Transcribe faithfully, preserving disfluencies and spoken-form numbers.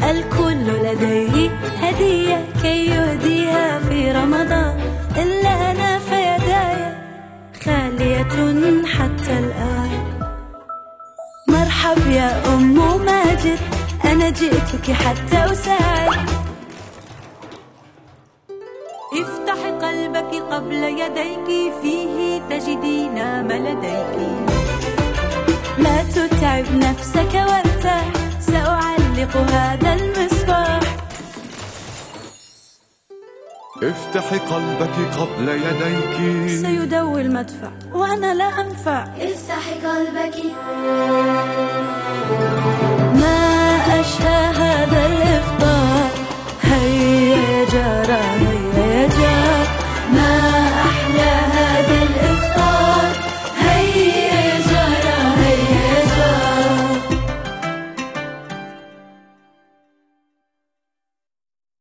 الكل لديه هدية كي يهديها في رمضان، إلا أنا فيداي خالية حتى الآن. مرحب يا أم ماجد، أنا جئتك حتى أساعد. افتحي قلبك قبل يديك، فيه تجدين ما لديك. لا تتعب نفسك وارتاح، سأعلق هذا المصباح. افتحي قلبك قبل يديك، سيدوي المدفع وأنا لا أنفع. افتحي قلبك